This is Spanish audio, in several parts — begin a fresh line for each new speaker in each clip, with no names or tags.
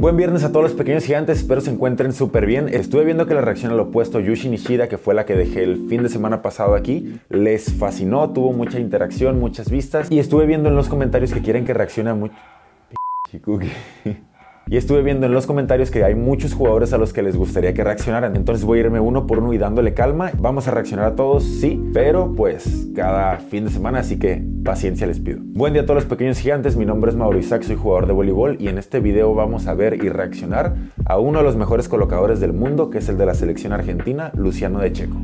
Buen viernes a todos los pequeños gigantes, espero se encuentren súper bien. Estuve viendo que la reacción al opuesto Yushi Nishida, que fue la que dejé el fin de semana pasado aquí, les fascinó, tuvo mucha interacción, muchas vistas. Y estuve viendo en los comentarios que quieren que reaccione a Y estuve viendo en los comentarios que hay muchos jugadores a los que les gustaría que reaccionaran. Entonces voy a irme uno por uno y dándole calma. Vamos a reaccionar a todos, sí, pero pues cada fin de semana, así que paciencia les pido. Buen día a todos los pequeños gigantes, mi nombre es Mauro Isaac, soy jugador de voleibol y en este video vamos a ver y reaccionar a uno de los mejores colocadores del mundo, que es el de la selección argentina, Luciano De Cecco.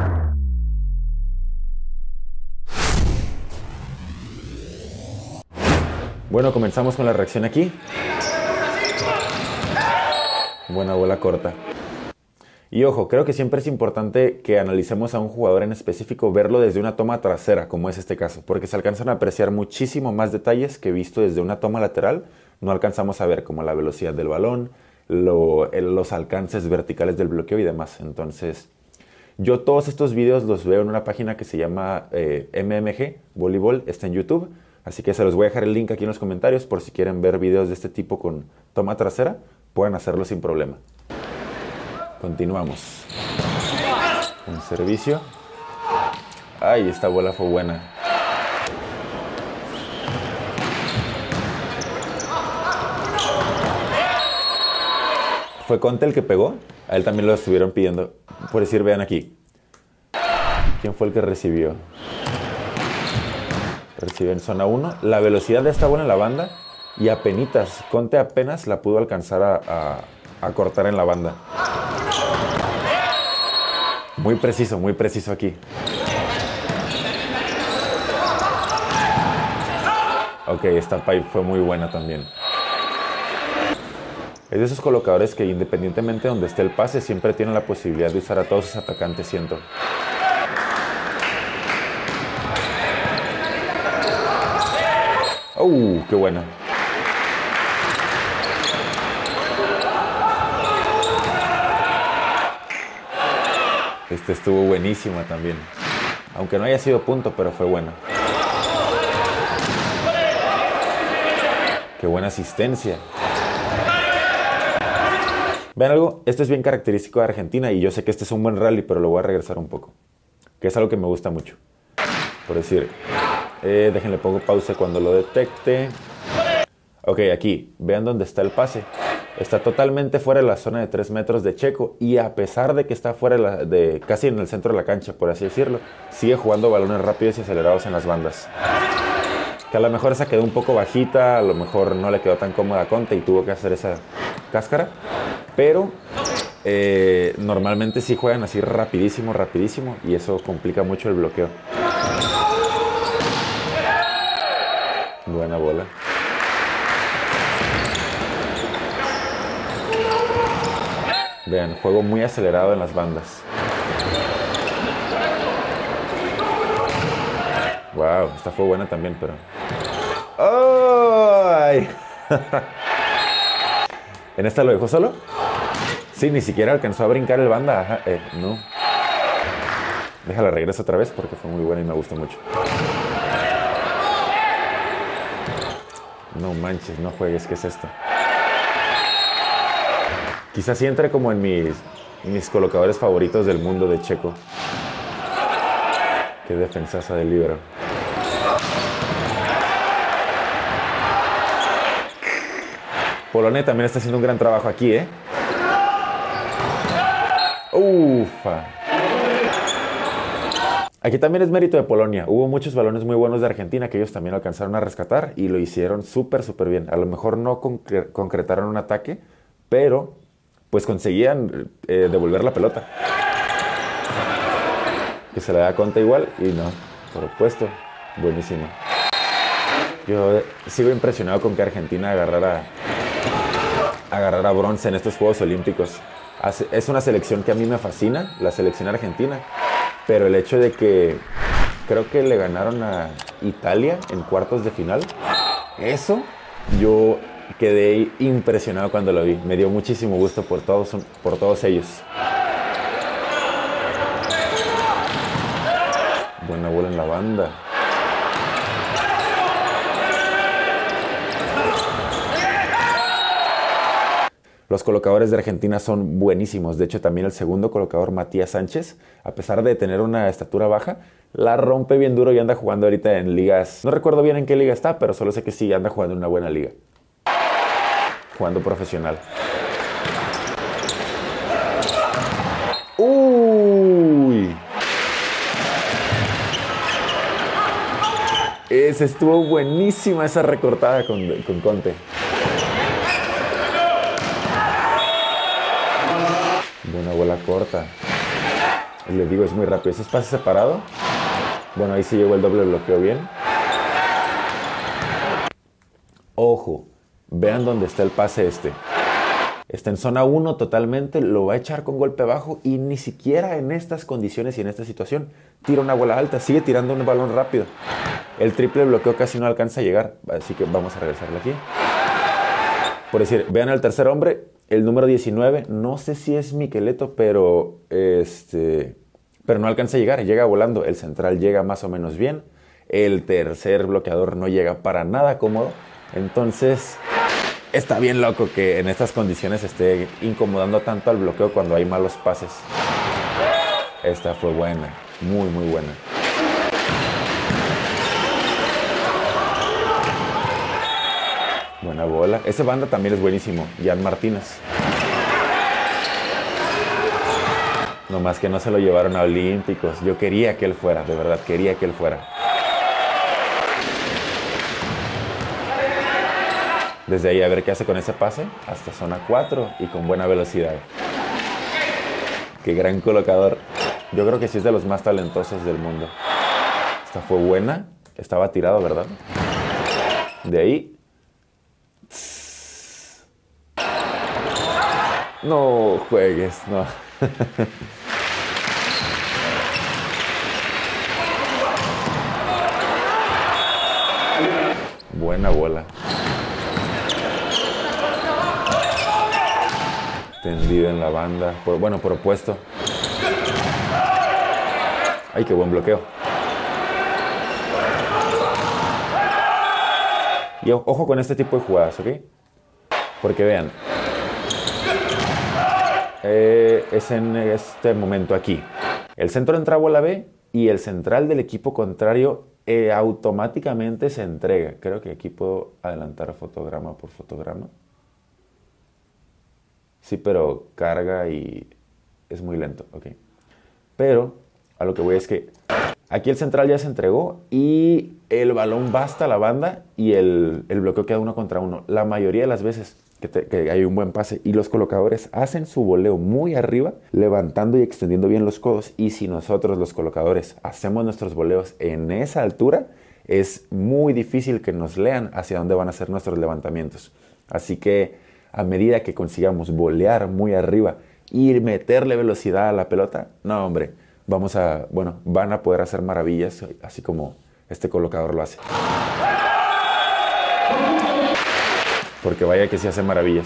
Bueno, comenzamos con la reacción aquí. Buena bola corta. Y ojo, creo que siempre es importante que analicemos a un jugador en específico, verlo desde una toma trasera, como es este caso, porque se alcanzan a apreciar muchísimo más detalles que visto desde una toma lateral no alcanzamos a ver, como la velocidad del balón, los alcances verticales del bloqueo y demás. Entonces, yo todos estos videos los veo en una página que se llama MMG Voleibol, está en YouTube, así que se los voy a dejar el link aquí en los comentarios por si quieren ver videos de este tipo con toma trasera. Pueden hacerlo sin problema. Continuamos. Un servicio. Ay, esta bola fue buena. ¿Fue Conte el que pegó? A él también lo estuvieron pidiendo. Por decir, vean aquí. ¿Quién fue el que recibió? Recibe en zona 1. La velocidad de esta bola en la banda. Y apenitas, Conte apenas la pudo alcanzar a cortar en la banda. Muy preciso aquí. Ok, esta pipe fue muy buena también. Es de esos colocadores que independientemente de donde esté el pase, siempre tienen la posibilidad de usar a todos sus atacantes, siento. ¡Qué buena! Este estuvo buenísima también. Aunque no haya sido punto, pero fue buena. ¡Qué buena asistencia! ¿Ven algo? Esto es bien característico de Argentina y yo sé que este es un buen rally, pero lo voy a regresar un poco. Que es algo que me gusta mucho. Por decir, déjenle pongo pausa cuando lo detecte. Ok, aquí, vean dónde está el pase. Está totalmente fuera de la zona de 3 metros de Cecco y a pesar de que está fuera casi en el centro de la cancha, por así decirlo, sigue jugando balones rápidos y acelerados en las bandas. Que a lo mejor esa quedó un poco bajita, a lo mejor no le quedó tan cómoda a Conte y tuvo que hacer esa cáscara, pero normalmente sí juegan así rapidísimo y eso complica mucho el bloqueo. Buena bola. Vean, juego muy acelerado en las bandas. Wow, esta fue buena también, pero... ¡Ay! ¿En esta lo dejó solo? Sí, ni siquiera alcanzó a brincar el banda. Ajá, no. Déjala regreso otra vez porque fue muy buena y me gustó mucho. No manches, no juegues, ¿qué es esto? Quizás sí entre como en mis colocadores favoritos del mundo de Cecco. Qué defensaza del líbero. Polone también está haciendo un gran trabajo aquí, ¿eh? Ufa. Aquí también es mérito de Polonia. Hubo muchos balones muy buenos de Argentina que ellos también alcanzaron a rescatar y lo hicieron súper bien. A lo mejor no concretaron un ataque, pero pues conseguían devolver la pelota. Que se le da Conte igual y no, por opuesto, buenísimo. Yo sigo impresionado con que Argentina agarrara bronce en estos Juegos Olímpicos. Es una selección que a mí me fascina, la selección argentina, pero el hecho de que creo que le ganaron a Italia en cuartos de final, eso yo quedé impresionado cuando lo vi. Me dio muchísimo gusto por todos ellos. Buena bola en la banda. Los colocadores de Argentina son buenísimos. De hecho, también el segundo colocador, Matías Sánchez, a pesar de tener una estatura baja, la rompe bien duro y anda jugando ahorita en ligas. No recuerdo bien en qué liga está, pero solo sé que sí, anda jugando en una buena liga. Jugando profesional. ¡Uy! Estuvo buenísima esa recortada con Conte. Buena bola corta. Le digo, es muy rápido. Ese es pase separado. Bueno, ahí sí llegó el doble bloqueo bien. Ojo, vean dónde está el pase este. Está en zona 1 totalmente, lo va a echar con golpe bajo y ni siquiera en estas condiciones y en esta situación tira una bola alta, sigue tirando un balón rápido. El triple bloqueo casi no alcanza a llegar, así que vamos a regresarle aquí. Por decir, vean al tercer hombre, el número 19, no sé si es Miqueleto, pero no alcanza a llegar, llega volando. El central llega más o menos bien, el tercer bloqueador no llega para nada cómodo, entonces está bien loco que en estas condiciones esté incomodando tanto al bloqueo cuando hay malos pases. Esta fue buena, muy muy buena. Buena bola. Ese banda también es buenísimo, Jan Martínez. Nomás que no se lo llevaron a Olímpicos. Yo quería que él fuera, de verdad, quería que él fuera. Desde ahí a ver qué hace con ese pase, hasta zona 4 y con buena velocidad. Qué gran colocador. Yo creo que sí es de los más talentosos del mundo. Esta fue buena, estaba tirado, ¿verdad? De ahí. No juegues, no. Buena bola. Tendido en la banda. Propuesto. Ay, qué buen bloqueo. Y ojo con este tipo de jugadas, ¿ok? Porque vean. Es en este momento aquí. El centro entra a bola B y el central del equipo contrario automáticamente se entrega. Creo que aquí puedo adelantar fotograma por fotograma. Sí, pero carga y es muy lento, ok. Pero a lo que voy es que aquí el central ya se entregó y el balón va hasta la banda y el bloqueo queda 1 contra 1. La mayoría de las veces que hay un buen pase y los colocadores hacen su voleo muy arriba, levantando y extendiendo bien los codos. Y si nosotros los colocadores hacemos nuestros voleos en esa altura, es muy difícil que nos lean hacia dónde van a ser nuestros levantamientos. Así que a medida que consigamos volear muy arriba y meterle velocidad a la pelota, no hombre, van a poder hacer maravillas, así como este colocador lo hace. Porque vaya que sí hace maravillas.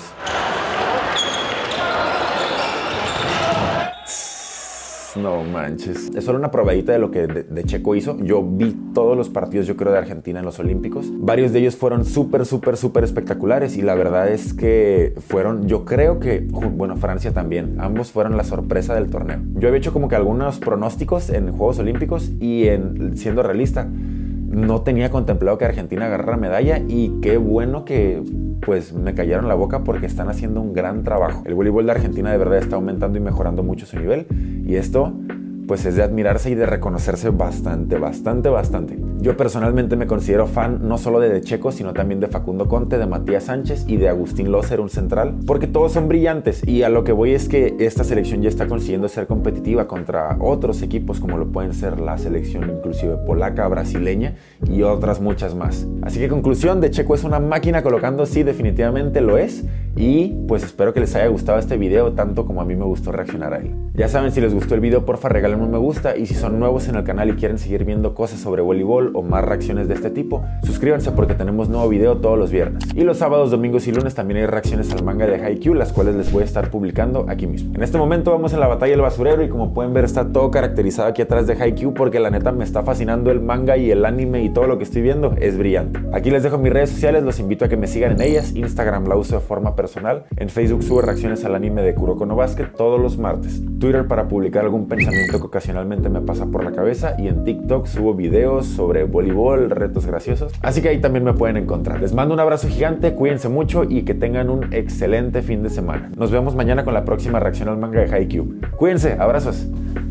No manches. Es solo una probadita de lo que de Checo hizo. Yo vi todos los partidos, yo creo, de Argentina en los Olímpicos. Varios de ellos fueron súper espectaculares. Y la verdad es que yo creo que, Francia también. Ambos fueron la sorpresa del torneo. Yo había hecho como que algunos pronósticos en Juegos Olímpicos y siendo realista, no tenía contemplado que Argentina agarrara medalla y qué bueno que me callaron la boca porque están haciendo un gran trabajo. El voleibol de Argentina de verdad está aumentando y mejorando mucho su nivel y esto es de admirarse y de reconocerse bastante. Yo personalmente me considero fan no solo de Checo, sino también de Facundo Conte, de Matías Sánchez y de Agustín Lócer, un central, porque todos son brillantes y a lo que voy es que esta selección ya está consiguiendo ser competitiva contra otros equipos como lo pueden ser la selección inclusive polaca, brasileña y otras muchas más. Así que conclusión, de Checo es una máquina colocando, sí, definitivamente lo es. Y espero que les haya gustado este video tanto como a mí me gustó reaccionar a él. Ya saben, si les gustó el video, porfa regálenme un me gusta. Y si son nuevos en el canal y quieren seguir viendo cosas sobre voleibol o más reacciones de este tipo, suscríbanse porque tenemos nuevo video todos los viernes. Y los sábados, domingos y lunes también hay reacciones al manga de Haikyuu, las cuales les voy a estar publicando aquí mismo. En este momento vamos en la batalla del basurero y como pueden ver está todo caracterizado aquí atrás de Haikyuu porque la neta me está fascinando el manga y el anime y todo lo que estoy viendo es brillante. Aquí les dejo mis redes sociales, los invito a que me sigan en ellas. Instagram la uso de forma personal, en Facebook subo reacciones al anime de Kuroko no Basket todos los martes, Twitter para publicar algún pensamiento que ocasionalmente me pasa por la cabeza y en TikTok subo videos sobre voleibol, retos graciosos, así que ahí también me pueden encontrar. Les mando un abrazo gigante, cuídense mucho y que tengan un excelente fin de semana. Nos vemos mañana con la próxima reacción al manga de Haikyuu. Cuídense, abrazos.